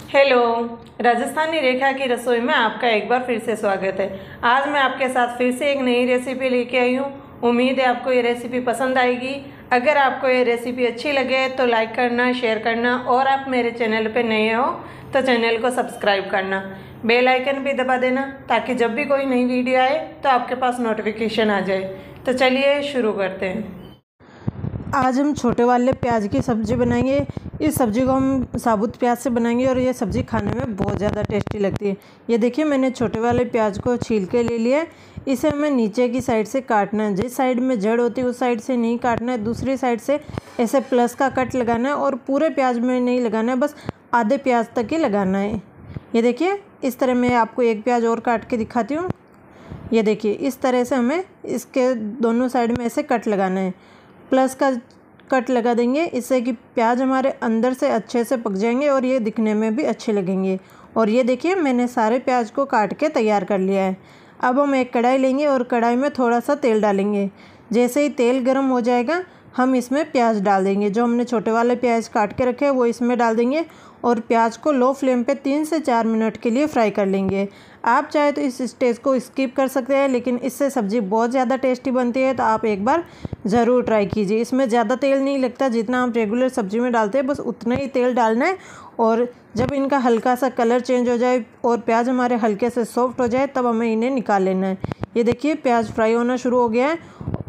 Hello. Rajasthani रेखा की रसोई में आपका एक बार फिर से स्वागत है। आज मैं आपके साथ फिर से एक नई रेसिपी लेके आई हूँ। उम्मीद है आपको ये रेसिपी पसंद आएगी। अगर आपको ये रेसिपी अच्छी लगे तो लाइक करना, शेयर करना और आप मेरे चैनल पे नए हो तो चैनल को सब्सक्राइब करना, बेल आइकन भी दबा देना ताकि जब भी कोई नई वीडियो आए तो आपके पास नोटिफिकेशन आ जाए। तो चलिए शुरू करते हैं। आज हम छोटे वाले प्याज की सब्ज़ी बनाएंगे। इस सब्ज़ी को हम साबुत प्याज से बनाएंगे और ये सब्ज़ी खाने में बहुत ज़्यादा टेस्टी लगती है। ये देखिए, मैंने छोटे वाले प्याज को छील के ले लिया है। इसे हमें नीचे की साइड से काटना है। जिस साइड में जड़ होती है उस साइड से नहीं काटना है, दूसरी साइड से ऐसे प्लस का कट लगाना है और पूरे प्याज में नहीं लगाना है, बस आधे प्याज तक ही लगाना है। ये देखिए, इस तरह मैं आपको एक प्याज और काट के दिखाती हूँ। ये देखिए, इस तरह से हमें इसके दोनों साइड में ऐसे कट लगाना है। प्लस का कट लगा देंगे, इससे कि प्याज हमारे अंदर से अच्छे से पक जाएंगे और ये दिखने में भी अच्छे लगेंगे। और ये देखिए, मैंने सारे प्याज को काट के तैयार कर लिया है। अब हम एक कढ़ाई लेंगे और कढ़ाई में थोड़ा सा तेल डालेंगे। जैसे ही तेल गर्म हो जाएगा हम इसमें प्याज डाल देंगे। जो हमने छोटे वाले प्याज काट के रखे हैं वो इसमें डाल देंगे और प्याज को लो फ्लेम पे 3 से 4 मिनट के लिए फ्राई कर लेंगे। आप चाहे तो इस स्टेज को स्किप कर सकते हैं, लेकिन इससे सब्ज़ी बहुत ज़्यादा टेस्टी बनती है, तो आप एक बार ज़रूर ट्राई कीजिए। इसमें ज़्यादा तेल नहीं लगता, जितना आप रेगुलर सब्ज़ी में डालते हैं बस उतना ही तेल डालना है। और जब इनका हल्का सा कलर चेंज हो जाए और प्याज हमारे हल्के से सॉफ्ट हो जाए तब हमें इन्हें निकाल लेना है। ये देखिए, प्याज फ्राई होना शुरू हो गया है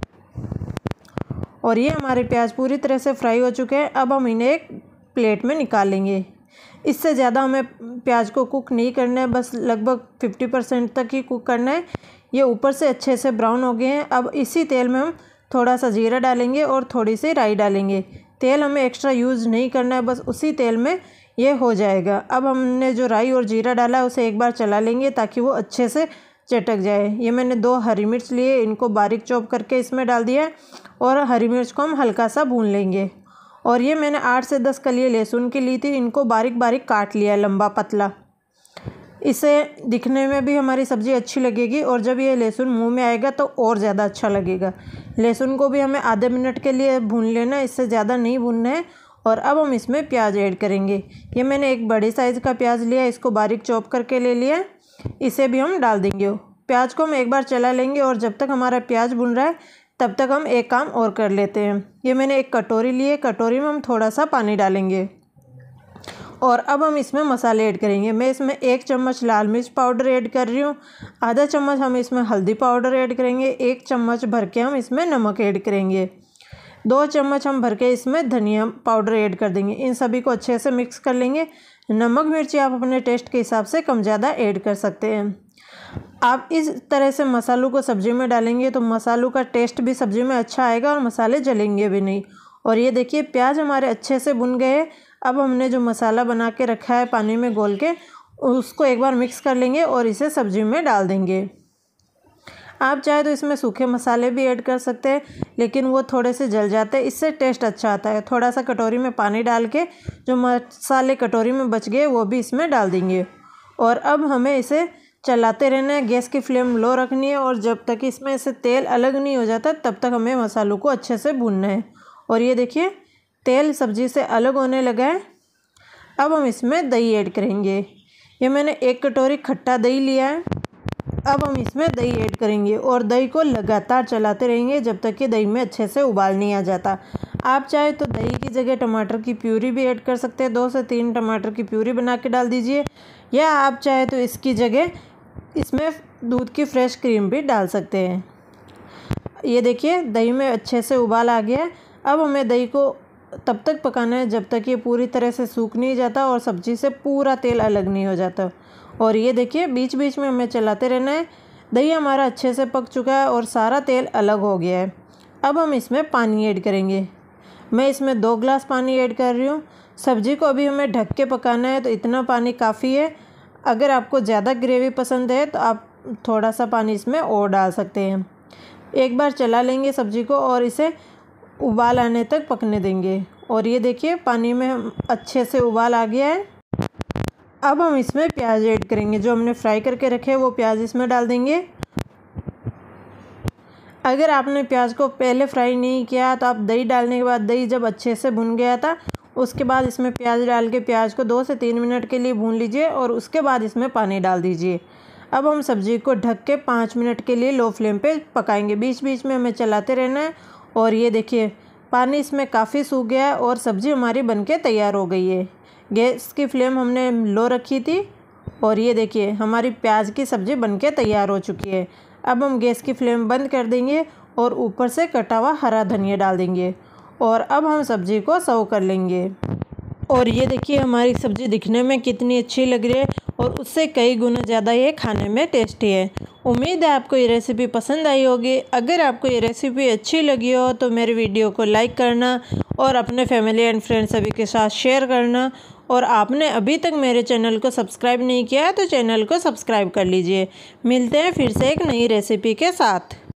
और ये हमारे प्याज पूरी तरह से फ्राई हो चुके हैं। अब हम इन्हें एक प्लेट में निकाल लेंगे। इससे ज़्यादा हमें प्याज को कुक नहीं करना है, बस लगभग 50% तक ही कुक करना है। ये ऊपर से अच्छे से ब्राउन हो गए हैं। अब इसी तेल में हम थोड़ा सा जीरा डालेंगे और थोड़ी सी राई डालेंगे। तेल हमें एक्स्ट्रा यूज़ नहीं करना है, बस उसी तेल में ये हो जाएगा। अब हमने जो राई और जीरा डाला है उसे एक बार चला लेंगे ताकि वो अच्छे से चटक जाए। ये मैंने 2 हरी मिर्च लिए, इनको बारीक चॉप करके इसमें डाल दिया है और हरी मिर्च को हम हल्का सा भून लेंगे। और ये मैंने 8 से 10 कलियां लहसुन की ली थी, इनको बारीक बारीक काट लिया है, लंबा पतला। इसे दिखने में भी हमारी सब्ज़ी अच्छी लगेगी और जब ये लहसुन मुंह में आएगा तो और ज़्यादा अच्छा लगेगा। लहसुन को भी हमें आधे मिनट के लिए भून लेना है, इससे ज़्यादा नहीं भूनना है। और अब हम इसमें प्याज ऐड करेंगे। ये मैंने एक बड़े साइज़ का प्याज लिया, इसको बारीक चॉप करके ले लिया। इसे भी हम डाल देंगे। प्याज को हम एक बार चला लेंगे और जब तक हमारा प्याज भुन रहा है तब तक हम एक काम और कर लेते हैं। ये मैंने एक कटोरी ली है, कटोरी में हम थोड़ा सा पानी डालेंगे और अब हम इसमें मसाले ऐड करेंगे। मैं इसमें 1 चम्मच लाल मिर्च पाउडर ऐड कर रही हूँ, आधा चम्मच हम इसमें हल्दी पाउडर ऐड करेंगे, 1 चम्मच भर के हम इसमें नमक ऐड करेंगे, 2 चम्मच हम भर के इसमें धनिया पाउडर ऐड कर देंगे। इन सभी को अच्छे से मिक्स कर लेंगे। नमक मिर्ची आप अपने टेस्ट के हिसाब से कम ज़्यादा ऐड कर सकते हैं। आप इस तरह से मसालों को सब्ज़ी में डालेंगे तो मसालों का टेस्ट भी सब्ज़ी में अच्छा आएगा और मसाले जलेंगे भी नहीं। और ये देखिए, प्याज हमारे अच्छे से भुन गए। अब हमने जो मसाला बना के रखा है पानी में घोल के, उसको एक बार मिक्स कर लेंगे और इसे सब्ज़ी में डाल देंगे। आप चाहे तो इसमें सूखे मसाले भी ऐड कर सकते हैं, लेकिन वो थोड़े से जल जाते हैं, इससे टेस्ट अच्छा आता है। थोड़ा सा कटोरी में पानी डाल के जो मसाले कटोरी में बच गए वो भी इसमें डाल देंगे। और अब हमें इसे चलाते रहना है। गैस की फ्लेम लो रखनी है और जब तक इसमें से तेल अलग नहीं हो जाता तब तक हमें मसालों को अच्छे से भूनना है। और ये देखिए, तेल सब्ज़ी से अलग होने लगा है। अब हम इसमें दही ऐड करेंगे। ये मैंने 1 कटोरी खट्टा दही लिया है। अब हम इसमें दही ऐड करेंगे और दही को लगातार चलाते रहेंगे जब तक कि दही में अच्छे से उबाल नहीं आ जाता। आप चाहे तो दही की जगह टमाटर की प्यूरी भी ऐड कर सकते हैं। 2 से 3 टमाटर की प्यूरी बना के डाल दीजिए, या आप चाहे तो इसकी जगह इसमें दूध की फ्रेश क्रीम भी डाल सकते हैं। ये देखिए, दही में अच्छे से उबाल आ गया है। अब हमें दही को तब तक पकाना है जब तक ये पूरी तरह से सूख नहीं जाता और सब्ज़ी से पूरा तेल अलग नहीं हो जाता। और ये देखिए, बीच बीच में हमें चलाते रहना है। दही हमारा अच्छे से पक चुका है और सारा तेल अलग हो गया है। अब हम इसमें पानी ऐड करेंगे। मैं इसमें 2 गिलास पानी ऐड कर रही हूँ। सब्ज़ी को अभी हमें ढक के पकाना है तो इतना पानी काफ़ी है। अगर आपको ज़्यादा ग्रेवी पसंद है तो आप थोड़ा सा पानी इसमें और डाल सकते हैं। एक बार चला लेंगे सब्ज़ी को और इसे उबाल आने तक पकने देंगे। और ये देखिए, पानी में अच्छे से उबाल आ गया है। अब हम इसमें प्याज ऐड करेंगे। जो हमने फ्राई करके रखे हैं वो प्याज इसमें डाल देंगे। अगर आपने प्याज को पहले फ्राई नहीं किया तो आप दही डालने के बाद, दही जब अच्छे से भुन गया था उसके बाद इसमें प्याज डाल के प्याज को 2 से 3 मिनट के लिए भून लीजिए और उसके बाद इसमें पानी डाल दीजिए। अब हम सब्ज़ी को ढक के 5 मिनट के लिए लो फ्लेम पे पकाएंगे। बीच बीच में हमें चलाते रहना है। और ये देखिए पानी इसमें काफ़ी सूख गया है और सब्ज़ी हमारी बनके तैयार हो गई है। गैस की फ्लेम हमने लो रखी थी और ये देखिए हमारी प्याज की सब्ज़ी बनके तैयार हो चुकी है। अब हम गैस की फ्लेम बंद कर देंगे और ऊपर से कटा हुआ हरा धनिया डाल देंगे और अब हम सब्ज़ी को सर्व कर लेंगे। और ये देखिए हमारी सब्ज़ी दिखने में कितनी अच्छी लग रही है और उससे कई गुना ज़्यादा ये खाने में टेस्टी है। उम्मीद है आपको ये रेसिपी पसंद आई होगी। अगर आपको ये रेसिपी अच्छी लगी हो तो मेरे वीडियो को लाइक करना और अपने फैमिली एंड फ्रेंड्स सभी के साथ शेयर करना। और आपने अभी तक मेरे चैनल को सब्सक्राइब नहीं किया है तो चैनल को सब्सक्राइब कर लीजिए। मिलते हैं फिर से एक नई रेसिपी के साथ।